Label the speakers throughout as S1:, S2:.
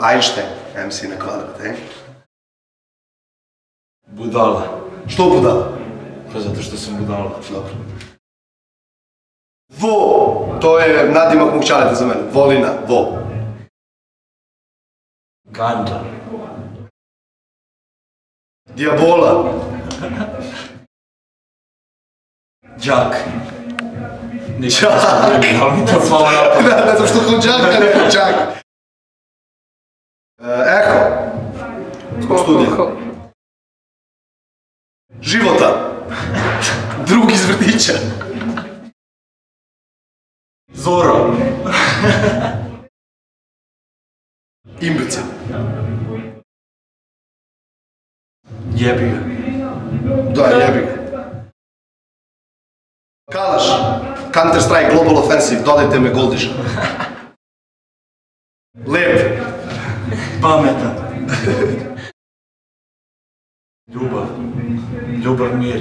S1: Einstein, MC na kvadrat,
S2: Budala.
S1: Što budala?
S2: Pa zato što sam budala.
S1: Dobro. Vo, to je nadimak mog čaleta za mene. Volina, vo.
S2: Gandža.
S1: Diabola.
S2: Đak.
S1: Đak.
S2: Ali mi to palo na pamet.
S1: Ne znam što kod džaka, ne kod džaka. Eho. Zbog studija. Života. Drug iz vrtića.
S2: Zoro.
S1: Imbecil.
S2: Jebi ga.
S1: Da, jebi ga. Kalaš. Counter Strike Global Offensive, dodajte me Goldiša. Lep.
S2: Pametan. Ljubav. Ljubav, mir.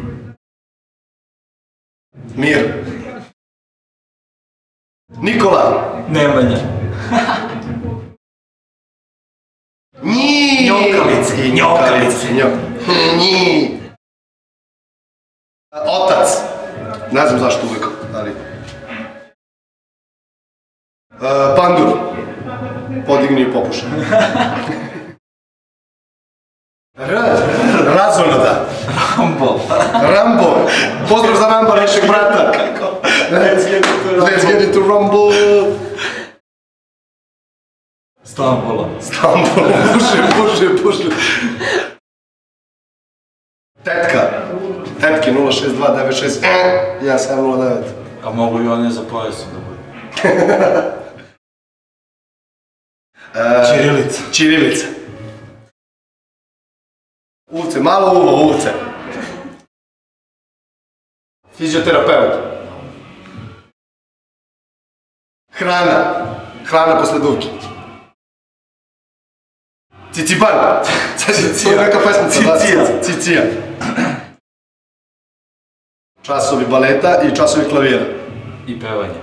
S1: Mir. Nikola.
S2: Nemanja.
S1: Nji.
S2: Njokalice. Njokalice.
S1: Nji. Otac. Ne znam zašto uvijek, ali... Pandur. Podigni i popušaj. Razonada.
S2: Rambo.
S1: Rambo. Pozdrav za Rambo, našeg brata. Let's get into Rumble.
S2: Stambola.
S1: Stambola. Puše. Tetka. Tetki 06296 1709.
S2: A mogu i one za pojasom da budu. Ćirilica.
S1: Ćirilica. Uvce, malo uvo, uvce. Fizioterapeut. Hrana. Hrana posle duvke. Ciciban. To je neka pesmica. Cicija. Časovi baleta i časovi klavira.
S2: I pevanje.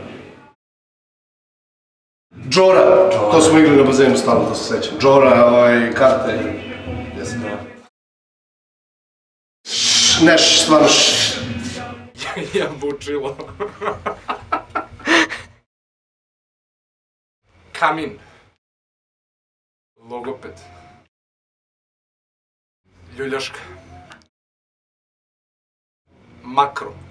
S1: Džora. To smo igrali na bazenu stalno, to se sećam. Džora, karte. Neš, stvarno
S3: Jabučilo. Kamin. Logoped. Ljuljaška. Makro.